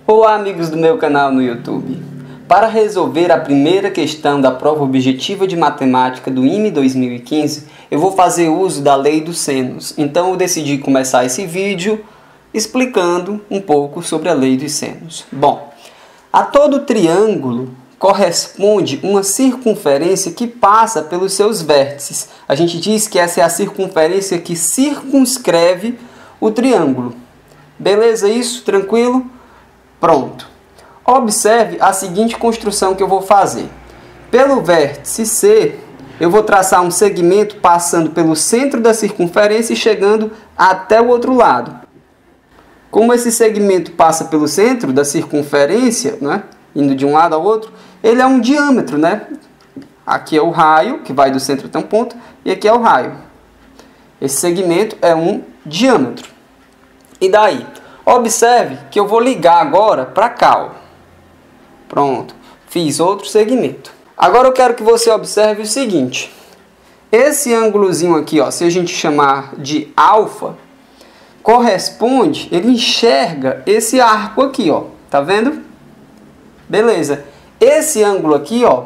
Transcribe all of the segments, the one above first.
Olá, amigos do meu canal no YouTube. Para resolver a primeira questão da prova objetiva de matemática do IME 2015, eu vou fazer uso da lei dos senos. Então eu decidi começar esse vídeo explicando um pouco sobre a lei dos senos. Bom, a todo triângulo corresponde uma circunferência que passa pelos seus vértices. A gente diz que essa é a circunferência que circunscreve o triângulo. Beleza isso? Tranquilo? Pronto. Observe a seguinte construção que eu vou fazer. Pelo vértice C, eu vou traçar um segmento passando pelo centro da circunferência e chegando até o outro lado. Como esse segmento passa pelo centro da circunferência, né, indo de um lado ao outro, ele é um diâmetro, né? Aqui é o raio, que vai do centro até um ponto, e aqui é o raio. Esse segmento é um diâmetro. E daí? Observe que eu vou ligar agora para cá, ó. Pronto, fiz outro segmento. Agora eu quero que você observe o seguinte. Esse ângulozinho aqui, ó, se a gente chamar de alfa, corresponde, ele enxerga esse arco aqui, ó. Tá vendo? Beleza. Esse ângulo aqui, ó,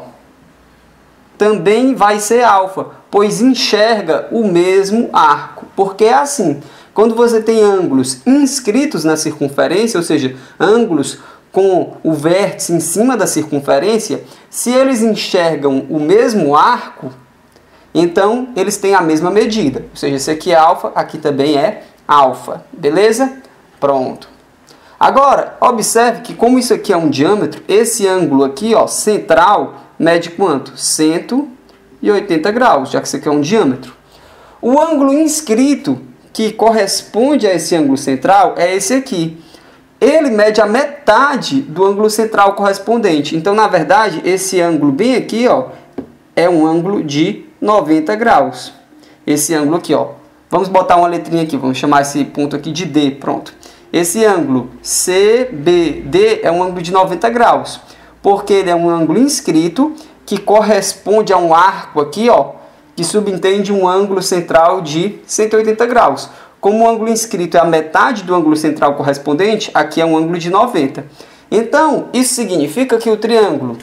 também vai ser alfa, pois enxerga o mesmo arco. Porque é assim, quando você tem ângulos inscritos na circunferência, ou seja, ângulos com o vértice em cima da circunferência, se eles enxergam o mesmo arco, então eles têm a mesma medida. Ou seja, esse aqui é alfa, aqui também é alfa. Beleza? Pronto. Agora, observe que como isso aqui é um diâmetro, esse ângulo aqui, ó, central, mede quanto? 180 graus, já que isso aqui é um diâmetro. O ângulo inscrito, que corresponde a esse ângulo central, é esse aqui. Ele mede a metade do ângulo central correspondente. Então, na verdade, esse ângulo bem aqui, ó, é um ângulo de 90 graus. Esse ângulo aqui, ó. Vamos botar uma letrinha aqui, vamos chamar esse ponto aqui de D, pronto. Esse ângulo CBD é um ângulo de 90 graus, porque ele é um ângulo inscrito que corresponde a um arco aqui, ó, que subentende um ângulo central de 180 graus. Como o ângulo inscrito é a metade do ângulo central correspondente, aqui é um ângulo de 90. Então, isso significa que o triângulo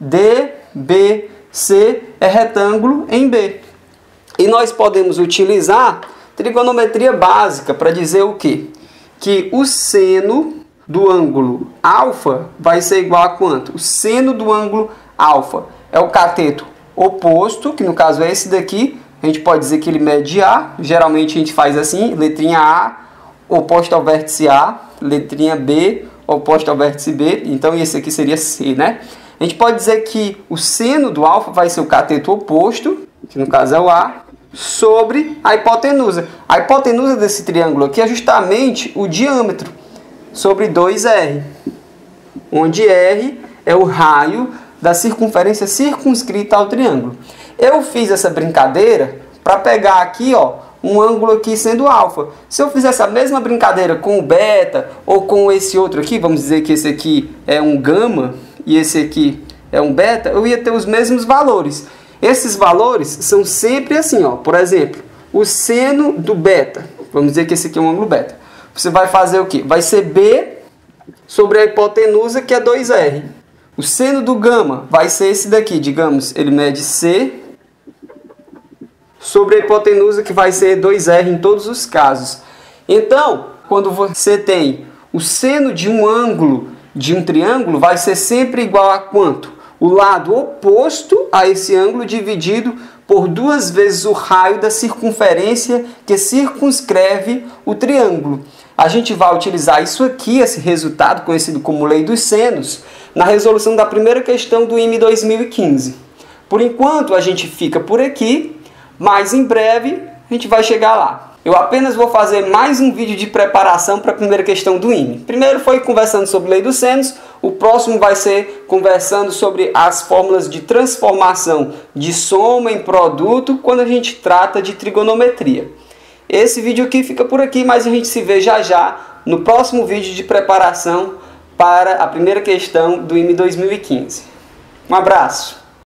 DBC é retângulo em B. E nós podemos utilizar trigonometria básica para dizer o quê? Que o seno do ângulo alfa vai ser igual a quanto? O seno do ângulo alfa é o cateto oposto, que no caso é esse daqui. A gente pode dizer que ele mede A. Geralmente a gente faz assim, letrinha A, oposta ao vértice A, letrinha B, oposta ao vértice B. Então esse aqui seria C, né? A gente pode dizer que o seno do alfa vai ser o cateto oposto, que no caso é o A, sobre a hipotenusa. A hipotenusa desse triângulo aqui é justamente o diâmetro sobre 2R, onde R é o raio da circunferência circunscrita ao triângulo. Eu fiz essa brincadeira para pegar aqui, ó, um ângulo aqui sendo alfa. Se eu fizesse a mesma brincadeira com o beta ou com esse outro aqui, vamos dizer que esse aqui é um gama e esse aqui é um beta, eu ia ter os mesmos valores. Esses valores são sempre assim, ó. Por exemplo, o seno do beta, vamos dizer que esse aqui é um ângulo beta. Você vai fazer o quê? Vai ser B sobre a hipotenusa, que é 2R. O seno do gama vai ser esse daqui, digamos, ele mede C sobre a hipotenusa, que vai ser 2R em todos os casos. Então, quando você tem o seno de um ângulo de um triângulo, vai ser sempre igual a quanto? O lado oposto a esse ângulo dividido por 2 vezes o raio da circunferência que circunscreve o triângulo. A gente vai utilizar isso aqui, esse resultado conhecido como lei dos senos, na resolução da primeira questão do IME 2015. Por enquanto a gente fica por aqui, mas em breve a gente vai chegar lá. Eu apenas vou fazer mais um vídeo de preparação para a primeira questão do IME. Primeiro foi conversando sobre lei dos senos, o próximo vai ser conversando sobre as fórmulas de transformação de soma em produto quando a gente trata de trigonometria. Esse vídeo aqui fica por aqui, mas a gente se vê já já no próximo vídeo de preparação para a primeira questão do IME 2015. Um abraço!